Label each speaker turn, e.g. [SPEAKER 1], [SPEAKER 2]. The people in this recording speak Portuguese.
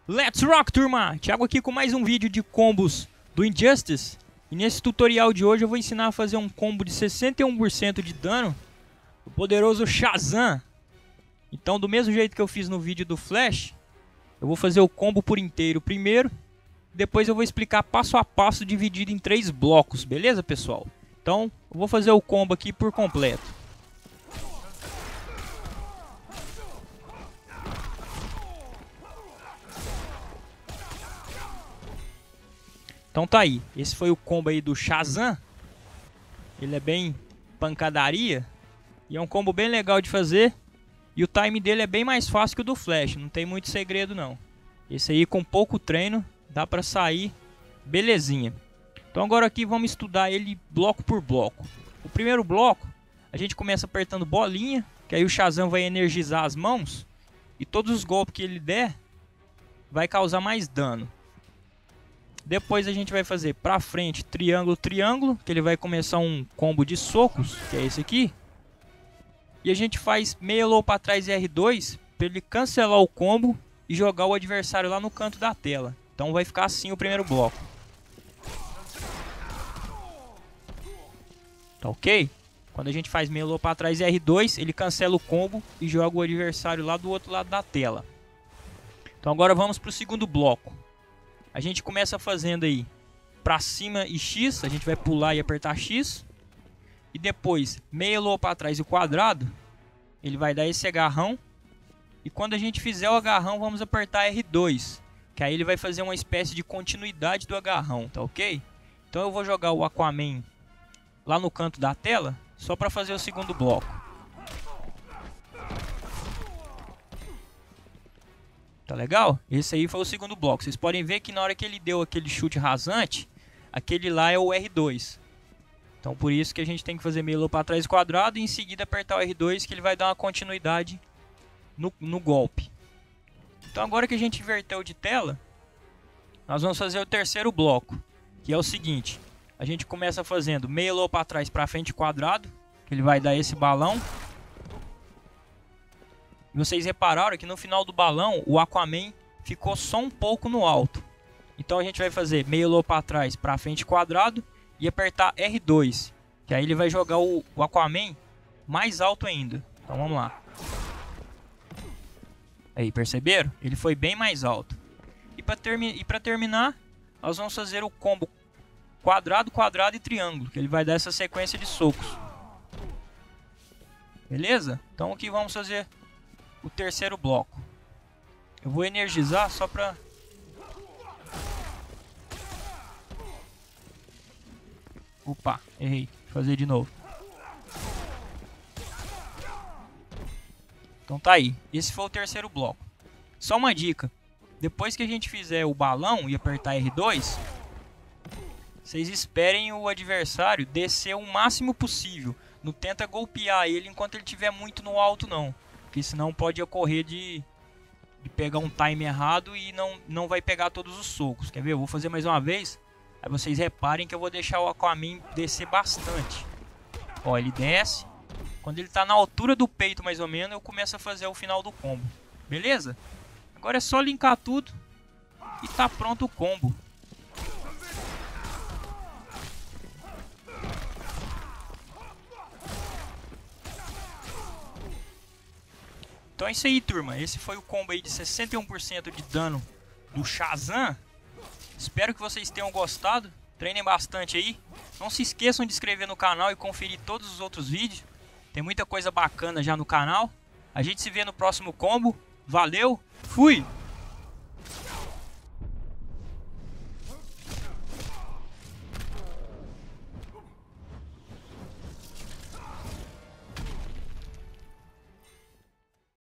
[SPEAKER 1] Let's rock, turma! Thiago aqui com mais um vídeo de combos do Injustice. E nesse tutorial de hoje eu vou ensinar a fazer um combo de 61% de dano do poderoso Shazam. Então, do mesmo jeito que eu fiz no vídeo do Flash, eu vou fazer o combo por inteiro primeiro. Depois eu vou explicar passo a passo dividido em 3 blocos, beleza, pessoal? Então, eu vou fazer o combo aqui por completo. Então tá aí, esse foi o combo aí do Shazam. Ele é bem pancadaria e é um combo bem legal de fazer. E o time dele é bem mais fácil que o do Flash, não tem muito segredo não. Esse aí com pouco treino dá pra sair belezinha. Então agora aqui vamos estudar ele bloco por bloco. O primeiro bloco a gente começa apertando bolinha, que aí o Shazam vai energizar as mãos. E todos os golpes que ele der vai causar mais dano. Depois a gente vai fazer pra frente, triângulo, triângulo, que ele vai começar um combo de socos, que é esse aqui. E a gente faz meia low pra trás e R2, pra ele cancelar o combo e jogar o adversário lá no canto da tela. Então vai ficar assim o primeiro bloco. Tá ok? Quando a gente faz meia low pra trás e R2, ele cancela o combo e joga o adversário lá do outro lado da tela. Então agora vamos pro segundo bloco. A gente começa fazendo aí pra cima e X, a gente vai pular e apertar X. E depois meia low para trás e o quadrado, ele vai dar esse agarrão. E quando a gente fizer o agarrão, vamos apertar R2, que aí ele vai fazer uma espécie de continuidade do agarrão, tá ok? Então eu vou jogar o Aquaman lá no canto da tela, só para fazer o segundo bloco. Tá legal? Esse aí foi o segundo bloco. Vocês podem ver que na hora que ele deu aquele chute rasante, aquele lá é o R2. Então por isso que a gente tem que fazer meio low para trás quadrado e em seguida apertar o R2, que ele vai dar uma continuidade no golpe. Então agora que a gente inverteu de tela, nós vamos fazer o terceiro bloco, que é o seguinte. A gente começa fazendo meio low para trás, para frente quadrado, que ele vai dar esse balão. Vocês repararam que no final do balão o Aquaman ficou só um pouco no alto. Então a gente vai fazer meio low para trás, para frente quadrado e apertar R2, que aí ele vai jogar o Aquaman mais alto ainda. Então vamos lá. Aí, perceberam? Ele foi bem mais alto. E para terminar, nós vamos fazer o combo quadrado, quadrado e triângulo, que ele vai dar essa sequência de socos. Beleza? Então aqui vamos fazer o terceiro bloco. Eu vou energizar só pra... Opa, errei. Vou fazer de novo. Então tá aí. Esse foi o terceiro bloco. Só uma dica. Depois que a gente fizer o balão e apertar R2, vocês esperem o adversário descer o máximo possível. Não tenta golpear ele enquanto ele estiver muito no alto não. Porque senão pode ocorrer de pegar um time errado e não vai pegar todos os socos. Quer ver? Eu vou fazer mais uma vez. Aí vocês reparem que eu vou deixar o Aquaman descer bastante. Ó, ele desce. Quando ele tá na altura do peito mais ou menos, eu começo a fazer o final do combo. Beleza? Agora é só linkar tudo e tá pronto o combo. Então é isso aí, turma. Esse foi o combo aí de 61% de dano do Shazam. Espero que vocês tenham gostado. Treinem bastante aí. Não se esqueçam de se inscrever no canal e conferir todos os outros vídeos. Tem muita coisa bacana já no canal. A gente se vê no próximo combo. Valeu, fui!